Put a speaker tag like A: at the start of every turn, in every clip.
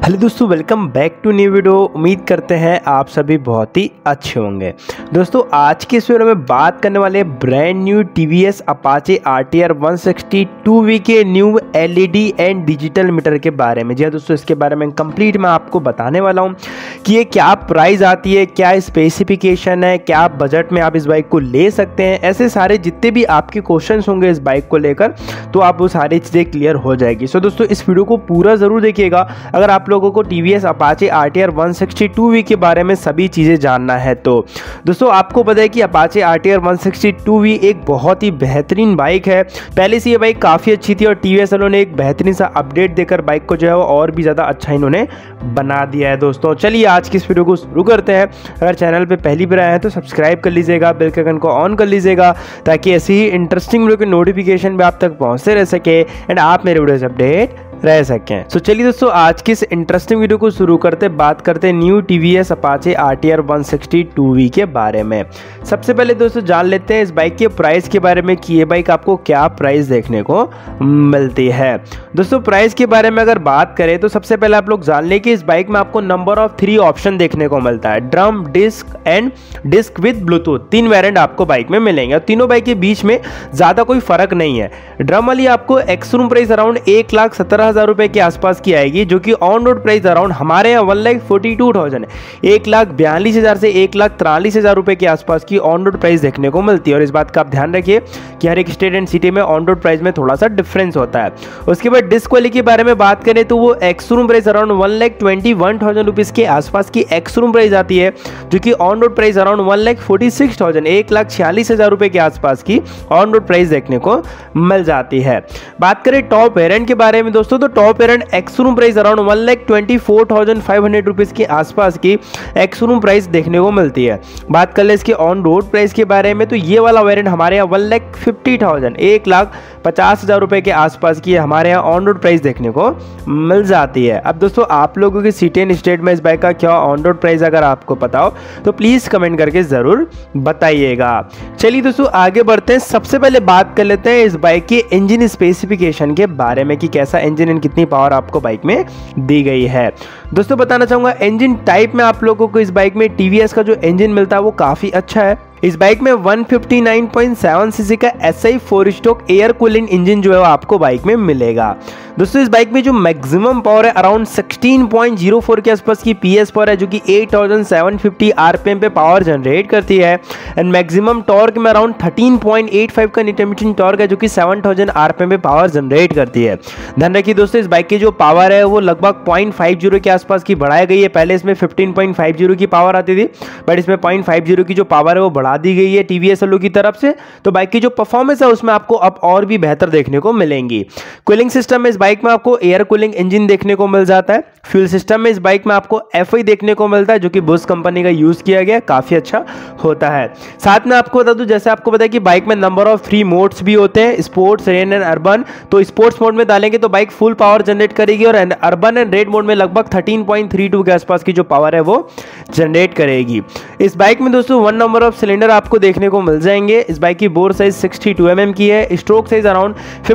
A: Hello दोस्तों, welcome back to new video. उम्मीद करते हैं आप सभी बहुत ही अच्छे होंगे। दोस्तों आज के इस वीडियो में बात करने वाले brand new TVS Apache RTR 160 2V के new LED and digital meter के बारे में। जी हाँ दोस्तों, इसके बारे में कंप्लीट मैं आपको बताने वाला हूँ कि ये क्या प्राइस आती है, क्या स्पेसिफिकेशन है, क्या बजट में आप इस बाइक को ले सकते हैं। ऐसे सारे जितने भी आपके क्वेश्चन होंगे इस बाइक को लेकर, तो आप वो सारी चीज़ें क्लियर हो जाएगी। सो दोस्तों इस वीडियो को पूरा ज़रूर देखिएगा अगर आप लोगों को टीवीएस अपाचे RTR 160 2V के बारे में सभी चीज़ें जानना है। तो दोस्तों आपको पता है कि अपाचे RTR 160 2V एक बहुत ही बेहतरीन बाइक है। पहले से ये बाइक काफ़ी अच्छी थी और टीवीएस वालों ने एक बेहतरीन सा अपडेट देकर बाइक को जो है वो और भी ज़्यादा अच्छा इन्होंने बना दिया है। दोस्तों चलिए आज की इस वीडियो को शुरू करते हैं। अगर चैनल पर पहली बार आए हैं तो सब्सक्राइब कर लीजिएगा, बेल के आइकन को ऑन कर लीजिएगा ताकि ऐसी ही इंटरेस्टिंग वीडियो के नोटिफिकेशन भी आप तक पहुँचते रह सके एंड आप मेरे वीडियो से अपडेट रह सकें। तो चलिए दोस्तों आज की इस इंटरेस्टिंग वीडियो को शुरू करते बात करते new TVS Apache RTR 160 2V के बारे में। सबसे पहले दोस्तों जान लेते हैं इस बाइक के प्राइस के बारे में कि ये बाइक आपको क्या प्राइस देखने को मिलती है। दोस्तों प्राइस के बारे में अगर बात करें तो सबसे पहले आप लोग जान लें कि इस बाइक में आपको नंबर ऑफ 3 ऑप्शन देखने को मिलता है। Drum, disc and disc with Bluetooth, 3 variant आपको बाइक में मिलेंगे और तीनों बाइक के बीच में ज़्यादा कोई फर्क नहीं है। ड्रम वाली आपको एक्स-शोरूम प्राइस अराउंड 1,17,000 रुपए के आसपास की आएगी, जो कि ऑन रोड प्राइस अराउंड हमारे यहाँ 1,42,000 है। 1,42,000 से 1,43,000 रुपए के आसपास की ऑन रोड प्राइस देखने को मिलती है। और इस बात का आप ध्यान रखिए कि हर एक स्टेट एंड सिटी में ऑन रोड प्राइस में थोड़ा सा डिफरेंस होता है। उसके बाद डिस्क वाली के बारे में बात करें तो वो एक्स-शोरूम प्राइस अराउंड 1,21,000 रुपीज के आसपास की एक्स-शोरूम प्राइस आती है, जो कि ऑन रोड प्राइस अराउंड 1,46,000 1,46,000 रुपए के आसपास की ऑन रोड प्राइस देखने को मिल जाती है। बात करें टॉप वेरिएंट के बारे में दोस्तों, तो top variant ex showroom price around 1,24,500 rupees के आसपास की एक्स-शोरूम प्राइस देखने को मिलती है। बात कर ले इसके ऑन रोड प्राइस के बारे में तो ये वाला वेरिएंट हमारे यहाँ 1,50,000 1,50,000 रुपए के आसपास की हमारे यहाँ ऑन रोड प्राइस देखने को मिल जाती है। अब दोस्तों आप लोगों की सिटी एंड स्टेट में इस बाइक का क्या ऑन रोड प्राइस अगर आपको पता हो तो प्लीज कमेंट करके जरूर बताइएगा। चलिए दोस्तों आगे बढ़ते हैं। सबसे पहले बात कर लेते हैं इस बाइक के इंजन स्पेसिफिकेशन के बारे में कि कैसा इंजन एंड कितनी पावर आपको बाइक में दी गई है। दोस्तों बताना चाहूंगा इंजन टाइप में आप लोगों को इस बाइक में टीवीएस का जो इंजन मिलता है वो काफी अच्छा है। इस बाइक में 159.7 सीसी का SI 4 stroke air cooling engine जो है आपको बाइक में मिलेगा। दोस्तों इस बाइक में जो मैक्सिमम पावर है अराउंड 16.04 के आसपास की PS पावर है, जो कि 8,750 RPM पे पावर जनरेट करती है। एंड मैक्सिमम टॉर्क में अराउंड 13.85 का न्यूटन मीटर टॉर्क है, जो कि 7,000 RPM पे पावर जनरेट करती है। ध्यान रखिए दोस्तों इस बाइक की जो पावर है वो लगभग 0.50 के आसपास की बढ़ाई गई है। पहले इसमें 15.50 की पावर आती थी, बट इसमें 0.50 की जो पावर है वो बढ़ा दी गई है टीवीएस वालों की तरफ से। तो बाइक की जो परफॉर्मेंस है उसमें आपको अब और भी बेहतर देखने को मिलेंगी। कूलिंग सिस्टम में इस बाइक में आपको एयर कूलिंग इंजन देखने को मिल जाता है। फ्यूल सिस्टम में इस बाइक में आपको FI देखने को मिलता है, जो कि बुश कंपनी का यूज किया गया, काफी अच्छा होता है। साथ में आपको बता दूं, जैसे आपको पता है कि बाइक में नंबर ऑफ 3 मोड्स भी होते हैं, स्पोर्ट्स, रेन एंड अर्बन। तो स्पोर्ट्स मोड में डालेंगे तो बाइक फुल पावर जनरेट करेगी और अर्बन एंड रेड मोड में लगभग 13.32 के आसपास की जो पावर है वो जनरेट करेगी। इस बाइक में दोस्तों 1 नंबर ऑफ सिलेंडर आपको देखने को मिल जाएंगे। इस बाइक की बोर साइज 62 mm की है, स्ट्रोक साइज अराउंड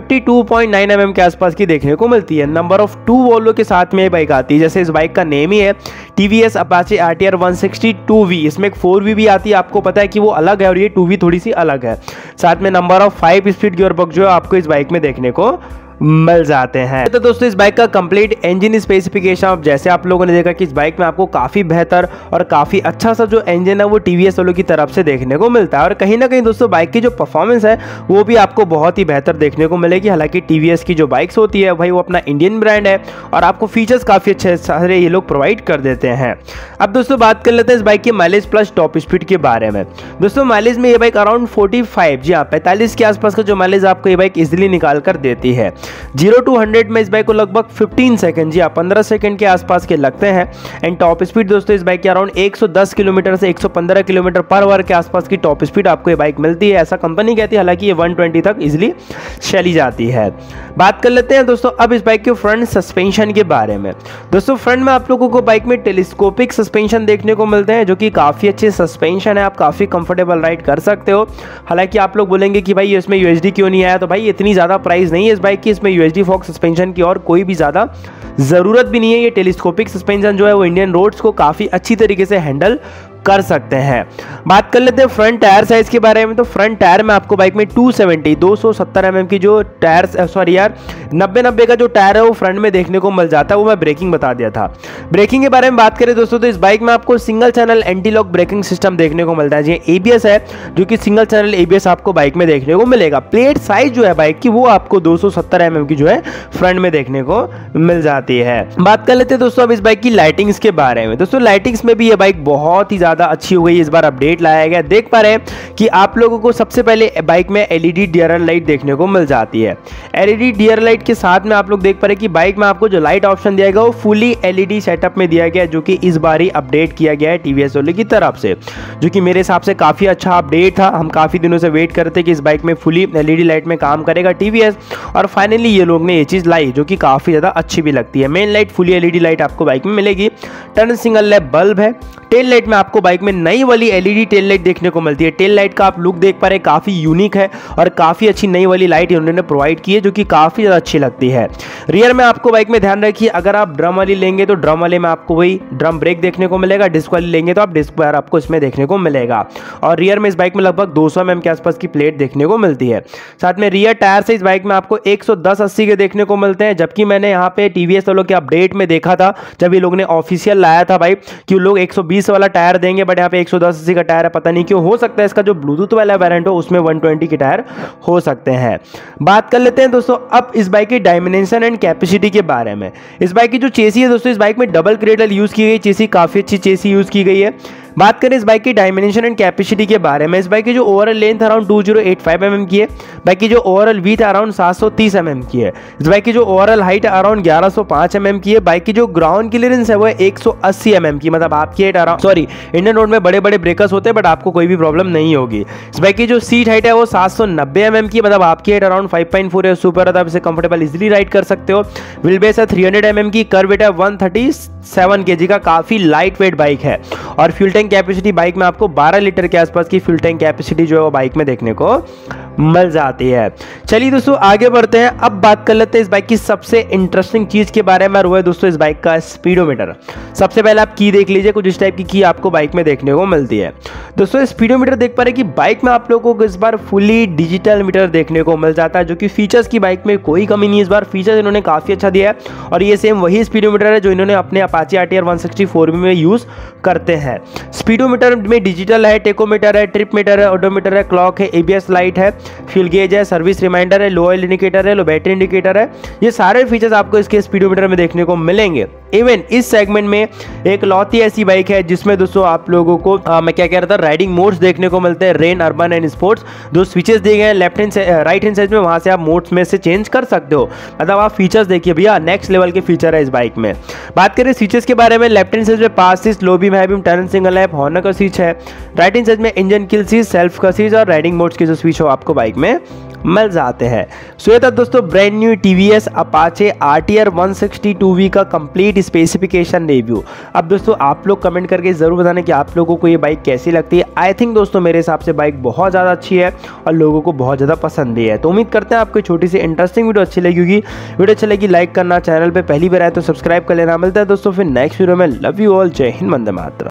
A: 52.9 mm के आसपास की देखने को मिलती है। नंबर ऑफ 2 वॉल्वो के साथ में ये बाइक आती है, जैसे इस बाइक का नेम ही है टीवीएस अपाचे RTR 160 2V। इसमें एक 4V भी आती है, आपको पता है कि वो अलग है और ये 2V थोड़ी सी अलग है। साथ में नंबर ऑफ 5 स्पीड गियरबॉक्स जो है आपको इस बाइक में देखने को मिल जाते हैं। तो दोस्तों इस बाइक का कंप्लीट इंजन स्पेसिफिकेशन अब जैसे आप लोगों ने देखा कि इस बाइक में आपको काफी बेहतर और काफी अच्छा सा जो इंजन है वो टीवीएस वालों की तरफ से देखने को मिलता है। और कहीं ना कहीं दोस्तों बाइक की जो परफॉर्मेंस है वो भी आपको बहुत ही बेहतर देखने को मिलेगी। हालांकि टीवीएस की जो बाइक्स होती है भाई वो अपना इंडियन ब्रांड है और आपको फीचर्स काफी अच्छे सारे ये लोग प्रोवाइड कर देते हैं। अब दोस्तों बात कर लेते हैं इस बाइक की माइलेज प्लस टॉप स्पीड के बारे में। दोस्तों माइलेज में ये बाइक अराउंड 45, जी हाँ 45 के आसपास का जो माइलेज आपको ये बाइक इजिली निकाल कर देती है। 0 to 100 में इस बाइक को लगभग 15 सेकंड, जी हाँ 15 सेकंड के आसपास के लगते हैं। एंड टॉप स्पीड दोस्तों इस बाइक की अराउंड 110 किलोमीटर से 115 किलोमीटर पर आवर के आसपास की टॉप स्पीड आपको ये बाइक मिलती है, ऐसा कंपनी कहती है। हालांकि ये 120 तक इजिली चली जाती है। बात कर लेते हैं दोस्तों अब इस बाइक के फ्रंट सस्पेंशन के बारे में। दोस्तों फ्रंट में आप लोगों को बाइक में टेलीस्कोपिक सस्पेंशन देखने को मिलते हैं, जो कि काफी अच्छे सस्पेंशन है, आप काफी कंफर्टेबल राइड कर सकते हो। हालांकि आप लोग बोलेंगे कि भाई इसमें USD क्यों नहीं आया, तो भाई इतनी ज्यादा प्राइस नहीं है इस बाइक की। इसमें यूएसडी फॉक्स सस्पेंशन की और कोई भी ज़्यादा ज़रूरत भी नहीं है। ये टेलीस्कोपिक सस्पेंशन जो है वो इंडियन रोड्स को काफ़ी अच्छी तरीके से हैंडल कर सकते हैं। बात कर लेते हैं फ्रंट टायर साइज के बारे में। तो फ्रंट टायर में आपको बाइक में 270 mm की जो टायर, सॉरी यार 90 का जो टायर है वो फ्रंट में देखने को मिल जाता है। वो मैं ब्रेकिंग बता दिया था। ब्रेकिंग के बारे में बात करें दोस्तों तो इस बाइक में आपको single channel anti lock braking system देखने को मिलता है। जी एबीएस है जो कि सिंगल चैनल एबीएस आपको बाइक में देखने को मिलेगा। प्लेट साइज जो है बाइक की वो आपको 270 mm की जो है फ्रंट में देखने को मिल जाती है। बात कर लेते हैं दोस्तों अब इस बाइक की लाइटिंग्स के बारे में। दोस्तों लाइटिंग्स में भी ये बाइक बहुत ही ज्यादा अच्छी हो गई, इस बार अपडेट लाया गया। देख पा रहे हैं कि आप लोगों को सबसे पहले बाइक में एलईडी डीआरएल लाइट देखने को मिल जाती है। एलईडी डीआरएल लाइट के साथ में आप लोग देख पा रहे हैं कि बाइक में आपको जो लाइट ऑप्शन दिया गया वो फुली एलईडी सेटअप में दिया गया, जो कि इस बार ही अपडेट किया गया है टीवीएस वाले की तरफ से, जो कि मेरे हिसाब से काफी अच्छा अपडेट था। हम काफी दिनों से वेट करते कि इस बाइक में फुली एलईडी लाइट में काम करेगा टीवीएस, और फाइनली ये लोग ने ये चीज लाई, जो कि काफी ज्यादा अच्छी भी लगती है। Main light fully LED light आपको बाइक में मिलेगी। टर्न सिंगल लैंप बल्ब है। टेल लाइट में आपको बाइक में नई वाली एलईडी टेल लाइट देखने को मिलती है। टेल लाइट का आप लुक देख पा रहे हैं, काफी यूनिक है और काफी अच्छी नई वाली लाइट उन्होंने प्रोवाइड की है, जो कि काफी ज्यादा अच्छी लगती है। रियर में आपको बाइक में ध्यान रखिए, अगर आप ड्रम वाली लेंगे तो ड्रम वाले में आपको वही ड्रम ब्रेक देखने को मिलेगा। डिस्क वाली लेंगे तो आप डिस्क बार आपको इसमें देखने को मिलेगा। और रियर में इस बाइक में लगभग 200 mm के आसपास की प्लेट देखने को मिलती है। साथ में रियर टायर से इस बाइक में आपको 110/80 के देखने को मिलते हैं, जबकि मैंने यहाँ पे टीवीएस वालों के अपडेट में देखा था जब ये लोग ने ऑफिशियल लाया था भाई कि लोग 120 वाला टायर देंगे, बट यहाँ पे 110/80 का टायर है। पता नहीं क्यों, हो सकता है इसका जो ब्लूटूथ वाला वेरिएंट हो उसमें 120 के टायर हो सकते हैं। बात कर लेते हैं दोस्तों अब इस बाइक की डायमेंशन एंड कैपेसिटी के बारे में। इस बाइक की जो चेसी है दोस्तों, इस बाइक में डबल क्रेडल यूज की गई चेसी, काफी अच्छी चेसी यूज की गई है। बात करें इस बाइक की डायमेंशन एंड कैपेसिटी के बारे में, इस बाइक की जो ओवरऑल लेंथ अराउंड 2085 mm की है। बाइक की जो ओवरऑल विड्थ अराउंड 730 mm की है। इस बाइक की जो ओवरऑल हाइट अराउंड 1105 mm की है। बाइक की जो ग्राउंड क्लियरेंस है वो है 180 mm की, मतलब आपकी height around, sorry Indian road में बड़े बड़े ब्रेकर्स होते हैं बट आपको कोई भी प्रॉब्लम नहीं होगी। इस बाइक की जो सीट हाइट है वो 790 mm की, मतलब आपकी हाइट अराउंड 5.4 है, सुपर है, आप इसे कंफर्टेबल इजीली राइड कर सकते हो। व्हील बेस है 300 mm की, कर्व वेट है 137 kg का, काफी लाइट वेट बाइक है। और फ्यूल टैंक कैपेसिटी बाइक में आपको 12 लीटर के आसपास की फ्यूल टैंक कैपेसिटी जो है वो बाइक में देखने को मिल जाती है। चलिए दोस्तों आगे बढ़ते हैं। अब बात कर लेते हैं इस बाइक की सबसे इंटरेस्टिंग चीज के बारे में, वो है दोस्तों इस बाइक का स्पीडोमीटर। सबसे पहले आप की देख लीजिए, कुछ इस टाइप की आपको बाइक में देखने को मिलती है। दोस्तों स्पीडोमीटर देख पा रहे कि बाइक में आप लोगों को इस बार फुली डिजिटल मीटर देखने को मिल जाता है, जो कि फीचर्स की बाइक में कोई कमी नहीं है। इस बार फीचर्स इन्होंने काफी अच्छा दिया है, और ये सेम वही स्पीडोमीटर है जो इन्होंने अपने अपाचे आरटीआर 160 में यूज करते हैं। स्पीडोमीटर में डिजिटल है, टेकोमीटर है, ट्रिप मीटर है, ओडोमीटर है, क्लॉक है, एबीएस लाइट है, फ्यूल गेज है, सर्विस रिमाइंडर है, लो ऑयल इंडिकेटर है, लो बैटरी इंडिकेटर है। ये सारे फीचर्स आपको इसके स्पीडोमीटर में देखने को मिलेंगे। इवन इस सेगमेंट में एक लौती ऐसी बाइक है जिसमें दोस्तों आप लोगों को मैं क्या कह रहा था, राइडिंग मोड्स देखने को मिलते हैं, रेन, अर्बन एंड स्पोर्ट्स। दो स्विचेस दिए गए हैं लेफ्ट हैंड से राइट हैंड साइड में, वहां से आप मोड्स में से चेंज कर सकते हो। मतलब आप फीचर्स देखिए भैया, नेक्स्ट लेवल के फीचर है इस बाइक में। बात करें फीचर्स के बारे में, लेफ्ट हैंड साइड में pass seat, low beam, high beam, turn single lamp, horner का स्विच है। राइट हैंड साइड में इंजन किल स्विच, सेल्फ का स्विच और राइडिंग मोड्स के जो स्विच हो आपको बाइक में मिल जाते हैं। सो ये था दोस्तों brand new TVS Apache RTR 160 का कंप्लीट स्पेसिफिकेशन रिव्यू। अब दोस्तों आप लोग कमेंट करके जरूर बताना कि आप लोगों को ये बाइक कैसी लगती है। आई थिंक दोस्तों मेरे हिसाब से बाइक बहुत ज़्यादा अच्छी है और लोगों को बहुत ज़्यादा पसंद भी है। तो उम्मीद करते हैं आपको छोटी सी इंटरेस्टिंग वीडियो अच्छी लगेगी। वीडियो अच्छी लगी लाइक करना, चैनल पर पहली बार आए तो सब्सक्राइब कर लेना। मिलता है दोस्तों फिर नेक्स्ट वीडियो में। लव यू ऑल, जय हिंद, वंदे मातरम।